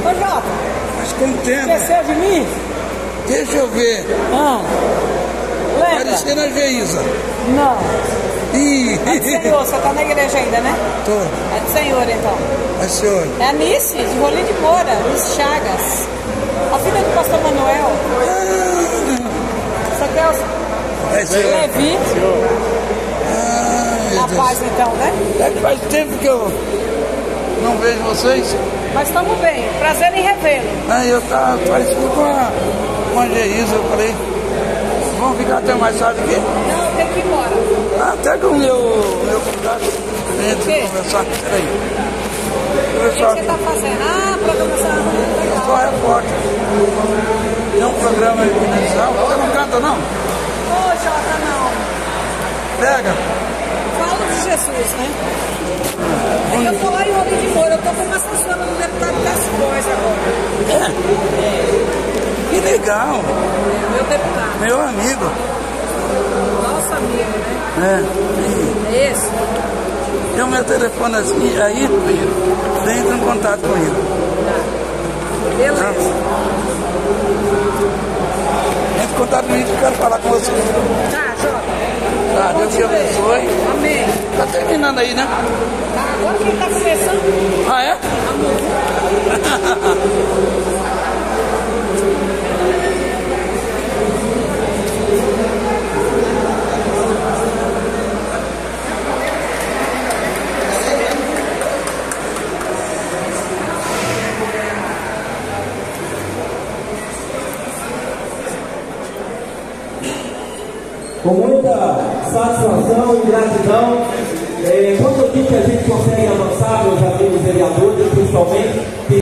Ô, Jota, Mas com o tempo, esqueceu de mim? deixa eu ver. Lembra? Parecendo a Geisa. Não. Ih, É do Senhor, você tá na igreja ainda, né? tô. É do Senhor, então. A senhora. É a Nice, de Rolim de Moura, Nice Chagas. A filha do pastor Manuel. Você quer o É senhora. Levi? Ai, meu Na Deus. paz, então, né? É que faz tempo que eu não vejo vocês. Mas estamos bem. Prazer em revê-lo. Aí eu tava parecido com a Geisa. Eu falei, vamos ficar até mais tarde aqui. Não, tem que ir embora. Até que o meu contato entra e conversar. Peraí. O que você está fazendo? Ah, programação. Só repórter. Tem um programa aí comercial. Você não canta, não? Ô, Jota, não. Pega. Fala de Jesus, né? Aí eu tô lá em Rolim de Moura, eu tô com uma assessora do deputado Cascóis agora. Que legal. Meu deputado. Meu amigo. Nosso amigo, né? É. É esse? Tem o meu telefone assim, aí, filho. Entra em contato com ele. Beleza. Entra em contato comigo que eu quero falar com você. Tá, Jota. Tá, Deus te abençoe. Amém. Tá terminando aí, né? Tá, agora que ele tá começando. Ah, é? Com muita satisfação e gratidão, quanto aqui que a gente consegue avançar, meus amigos vereadores, principalmente,